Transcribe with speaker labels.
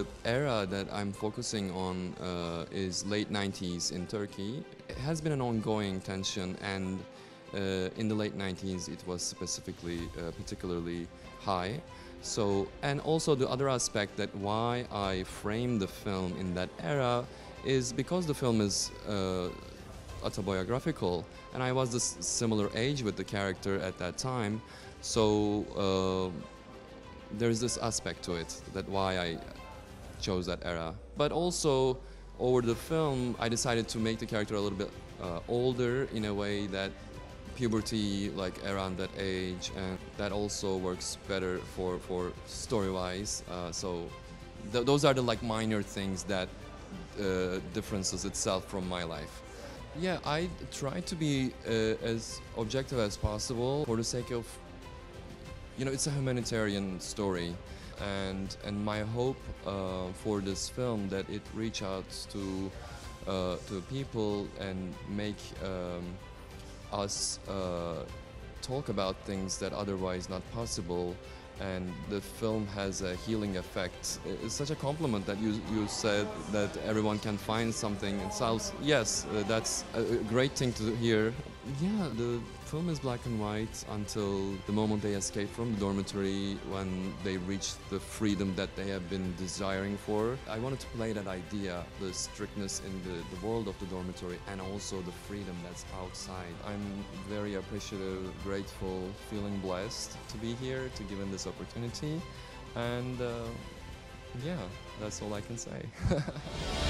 Speaker 1: The era that I'm focusing on is late 90s in Turkey. It has been an ongoing tension, and in the late 90s it was particularly high. So, and also the other aspect that why I framed the film in that era is because the film is autobiographical, and I was this similar age with the character at that time. So there's this aspect to it that why I chose that era. But also over the film, I decided to make the character a little bit older in a way that puberty, like around that age, and that also works better for story-wise. Those are the like minor things that differences itself from my life. Yeah, I try to be as objective as possible for the sake of, you know, it's a humanitarian story, and my hope for this film that it reach out to people and make us talk about things that otherwise not possible, and the film has a healing effect. It's such a compliment that you said that everyone can find something in South. Yes, that's a great thing to hear. Yeah, the film is black and white until the moment they escape from the dormitory, when they reach the freedom that they have been desiring for. I wanted to play that idea, the strictness in the world of the dormitory, and also the freedom that's outside. I'm very appreciative, grateful, feeling blessed to be here, to given this opportunity, and yeah, that's all I can say.